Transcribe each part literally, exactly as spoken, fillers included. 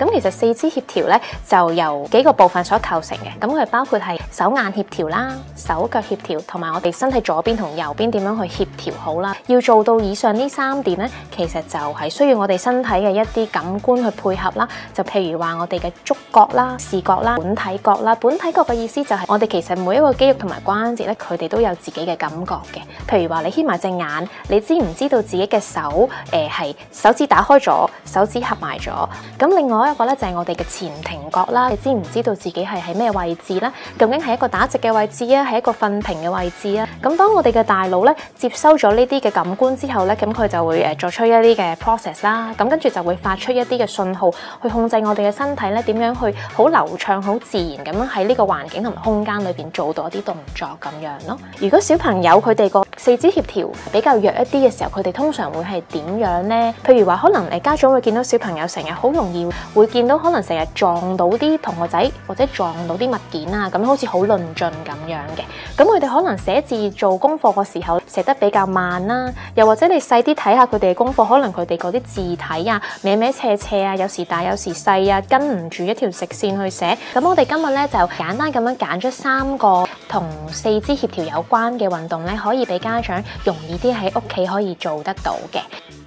咁其實四肢協調咧就由幾個部分所構成嘅，咁佢包括係手眼協調啦、手腳協調，同埋我哋身體左邊同右邊點樣去協調好啦。要做到以上呢三點咧，其實就係需要我哋身體嘅一啲感官去配合啦。就譬如話我哋嘅觸覺啦、視覺啦、本體覺啦。本體覺嘅意思就係我哋其實每一個肌肉同埋關節咧，佢哋都有自己嘅感覺嘅。譬如話你掀埋隻眼，你知唔知道自己嘅手誒係、呃、手指打開咗，手指合埋咗？咁另外一個咧就係我哋嘅前庭覺啦，你知唔知道自己係喺咩位置咧？究竟係一個打直嘅位置啊，係一個瞓平嘅位置啊？咁當我哋嘅大腦咧接收咗呢啲嘅感官之後咧，咁佢就會誒作出一啲嘅 process 啦，咁跟住就會發出一啲嘅信號去控制我哋嘅身體咧點樣去好流暢、好自然咁樣喺呢個環境同埋空間裏邊做到一啲動作咁樣咯。如果小朋友佢哋個四肢協調比較弱一啲嘅時候，佢哋通常會係點樣呢？譬如話可能誒家長會見到小朋友成日好容易會見到可能成日撞到啲同學仔或者撞到啲物件啊，咁好似好論盡咁樣嘅。咁佢哋可能寫字做功課嘅時候寫得比較慢啦，又或者你細啲睇下佢哋嘅功課，可能佢哋嗰啲字體啊歪歪斜斜啊，有時大有時細啊，跟唔住一條直線去寫。咁我哋今日咧就簡單咁樣揀咗三個同四肢協調有關嘅運動咧，可以俾家長容易啲喺屋企可以做得到嘅。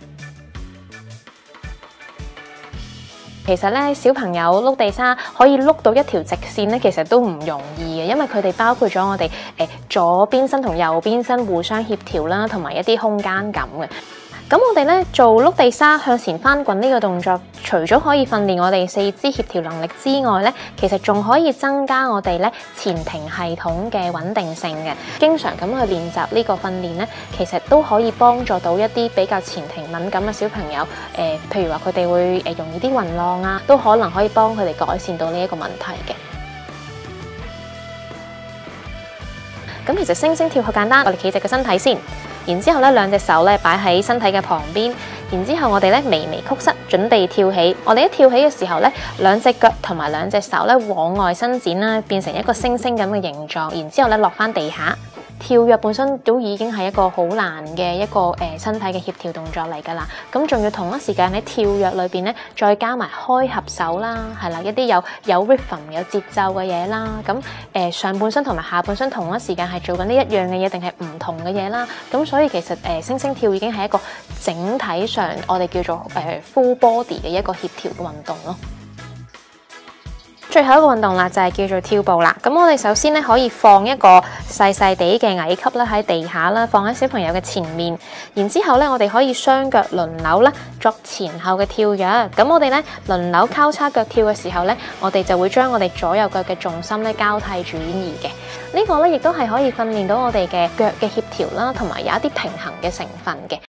其實咧，小朋友碌地沙可以碌到一條直線咧，其實都唔容易嘅，因為佢哋包括咗我哋誒左邊身同右邊身互相協調啦，同埋一啲空間感嘅。咁我哋咧做碌地沙向前翻滾呢個動作，除咗可以訓練我哋四肢協調能力之外咧，其實仲可以增加我哋咧前庭系統嘅穩定性嘅。經常咁去練習呢個訓練咧，其實都可以幫助到一啲比較前庭敏感嘅小朋友。誒、呃，譬如話佢哋會誒容易啲暈浪啊，都可能可以幫佢哋改善到呢一個問題嘅。咁其實星星跳好簡單，我哋企直個身體先。然之後咧，兩隻手咧擺喺身體嘅旁邊，然之後我哋咧微微曲膝，準備跳起。我哋一跳起嘅時候咧，兩隻腳同埋兩隻手咧往外伸展啦，變成一個星星咁嘅形狀。然之後咧落翻地下。跳躍本身都已經係一個好難嘅一個誒、呃、身體嘅協調動作嚟㗎啦，咁仲要同一時間喺跳躍裏邊咧，再加埋開合手啦，係啦，一啲有有 rhythm 有節奏嘅嘢啦，咁誒、呃、上半身同埋下半身同一時間係做緊呢一樣嘅嘢，定係唔同嘅嘢啦，咁所以其實誒、呃、星星跳已經係一個整體上我哋叫做誒、呃、full body 嘅一個協調嘅運動咯。最後一個運動啦，就係叫做跳步啦。咁我哋首先咧可以放一個細細地嘅矮級啦喺地下啦，放喺小朋友嘅前面。然之後咧，我哋可以雙腳輪流啦，作前後嘅跳躍。咁我哋咧輪流交叉腳跳嘅時候咧，我哋就會將我哋左右腳嘅重心咧交替轉移嘅。呢個咧亦都係可以訓練到我哋嘅腳嘅協調啦，同埋有一啲平衡嘅成分嘅。